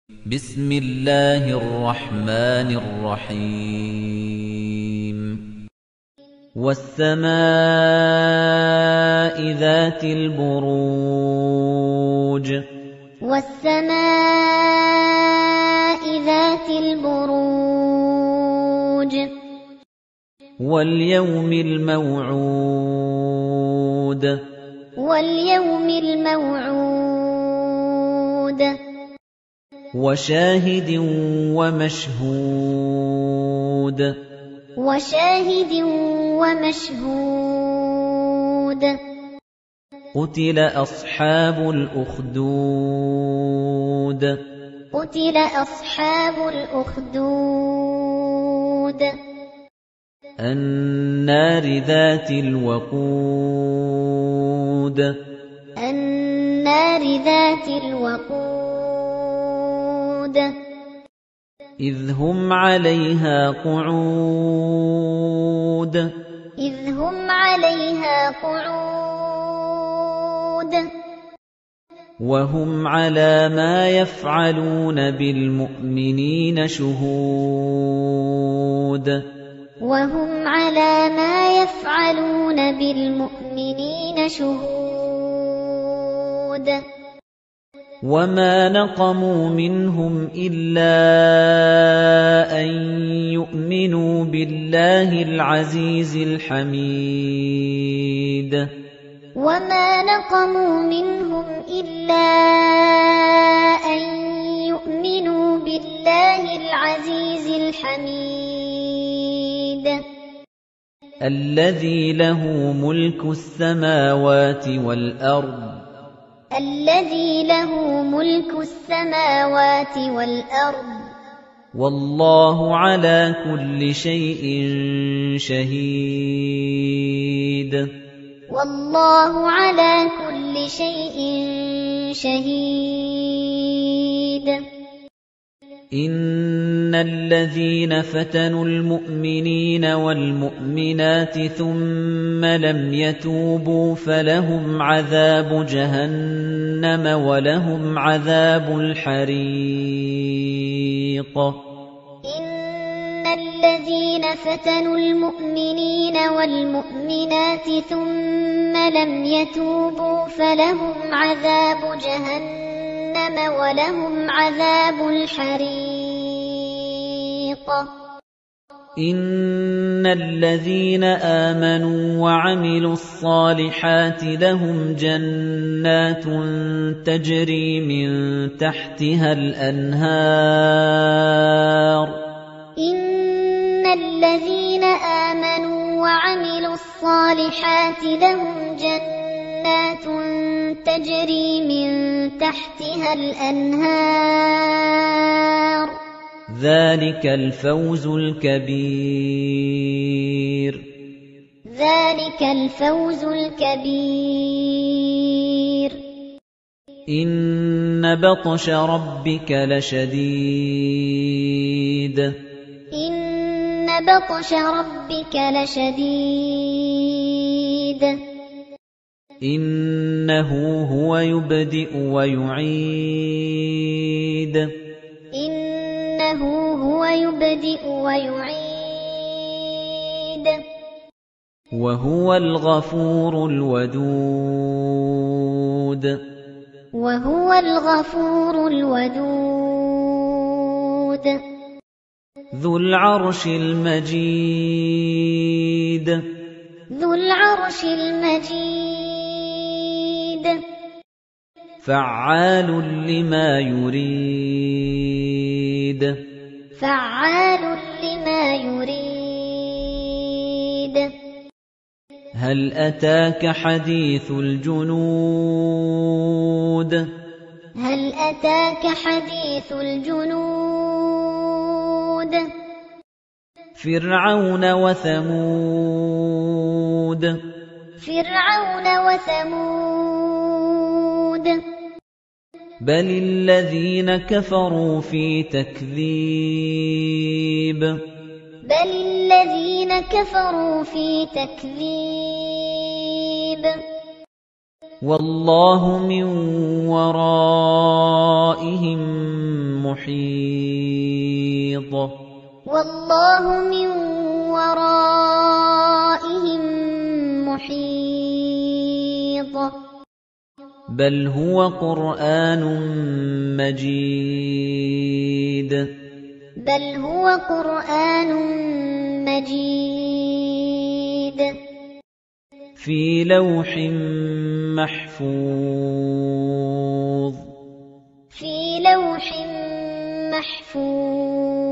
بسم الله الرحمن الرحيم والسماء ذات البروج والسماء ذات البروج واليوم الموعود واليوم الموعود وشاهد ومشهود وشاهد ومشهود قتل أصحاب الأخدود قتل أصحاب الأخدود النار ذات الوقود النار ذات الوقود إذ هم عليها قعود إذ هم عليها قعود وهم على ما يفعلون بالمؤمنين شهود وهم على ما يفعلون بالمؤمنين شهود وما نقموا منهم إلا أن يؤمنوا بالله العزيز الحميد وما نقموا منهم إلا أن يؤمنوا بالله العزيز الحميد الذي له ملك السماوات والأرض الذي له ملك السماوات والأرض والله على كل شيء شهيد والله على كل شيء شهيد إن الذين فتنوا المؤمنين والمؤمنات ثم لم يتوبوا فلهم عذاب جهنم ولهم عذاب الحريق إن الذين فتنوا المؤمنين والمؤمنات ثم لم يتوبوا فلهم عذاب جهنم ولهم عذاب الحريق إن الذين آمنوا وعملوا الصالحات لهم جنات تجري من تحتها الأنهار إن الذين آمنوا وعملوا الصالحات لهم جنات تجري من تحتها الأنهار ذلك الفوز الكبير ذلك الفوز الكبير إن بطش ربك لشديد إن بطش ربك لشديد إنه هو يبدئ ويعيد إنه هو يبدئ ويعيد وهو الغفور الودود وهو الغفور الودود ذو العرش المجيد ذو العرش المجيد فعال لما يريد فعال لما يريد هل أتاك حديث الجنود هل أتاك حديث الجنود فرعون وثمود فرعون وثمود بل الذين كفروا في تكذيب بل الذين كفروا في تكذيب والله من ورائهم مُحِيطٌ وَاللَّهُ مِن وَرَائِهِم مُحِيطٌ بَلْ هُوَ قُرْآنٌ مَّجِيدٌ بَلْ هُوَ قُرْآنٌ مَّجِيدٌ فِي لَوْحٍ مَّحْفُوظٍ فِي لَوْحٍ مَّحْفُوظٍ